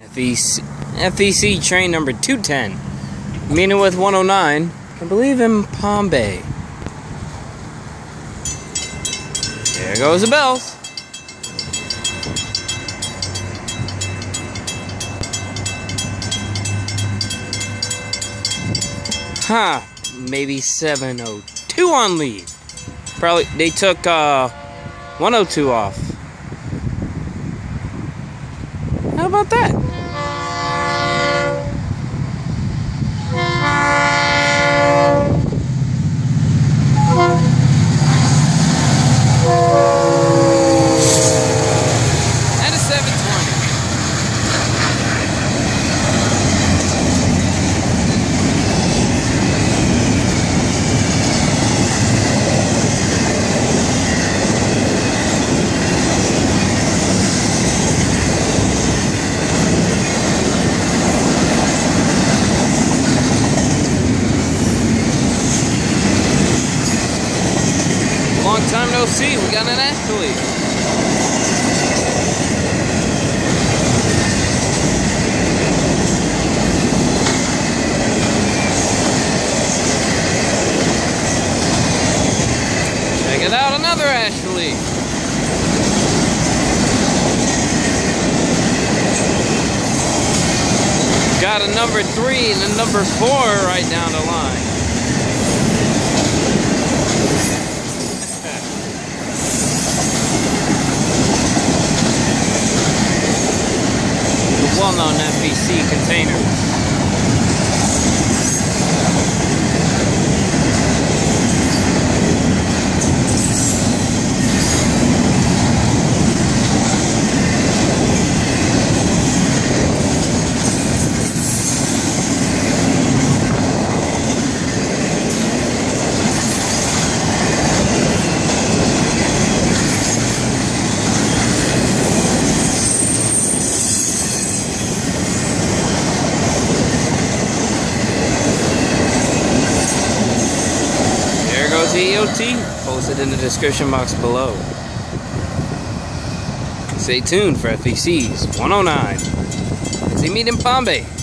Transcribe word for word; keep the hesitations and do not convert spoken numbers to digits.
F E C, F E C train number two ten, meeting with one oh nine, I believe in Palm Bay. There goes the bells. Huh, maybe seven oh two on leave. Probably, they took uh, one oh two off. How about that? And a seven twenty. Long time no see, we got an athlete. Check it out, another athlete. Got a number three and a number four right down the line. Well-known F E C container. E O T, posted in the description box below. Stay tuned for F E C's one oh nine as they meet in Palm Bay.